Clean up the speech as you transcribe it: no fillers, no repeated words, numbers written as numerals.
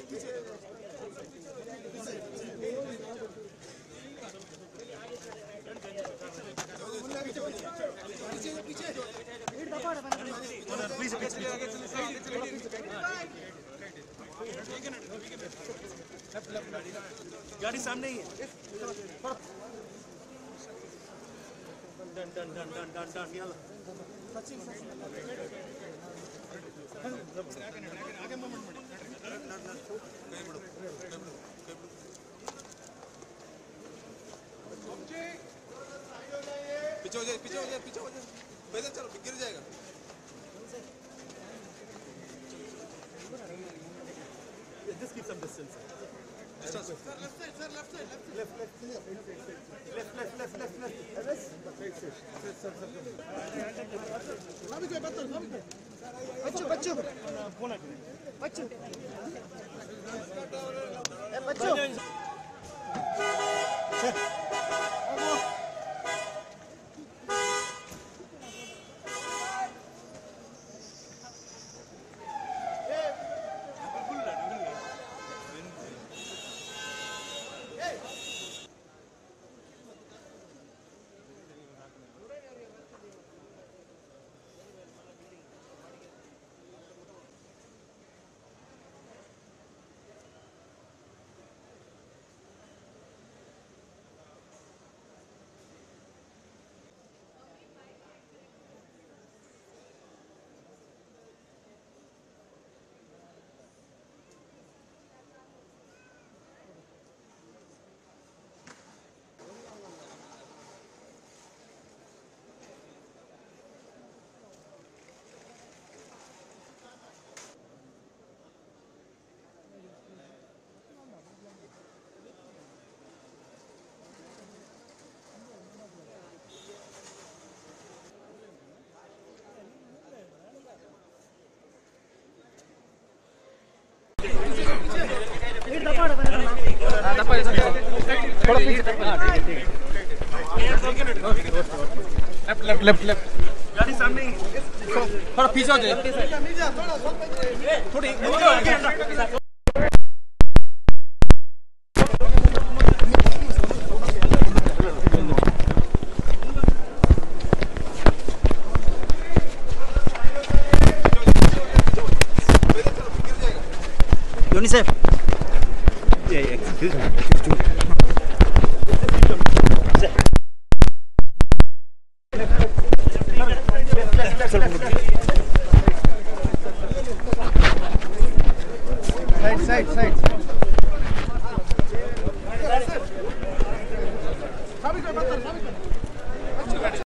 गाड़ी सामने ही है। Done done done done done done याला आगे मोमेंट ಮಾಡಿ ಕೈ ಬಿಡು पीछे हो जाए पैदल चलो गिर जाएगा। Just keep some distance. Sir, left side. बच्चों लेफ्ट गाड़ी सामने थोड़ा पीछे हो जाए थोड़ी धोनी साहब एक्सक्यूज मी साइड साबित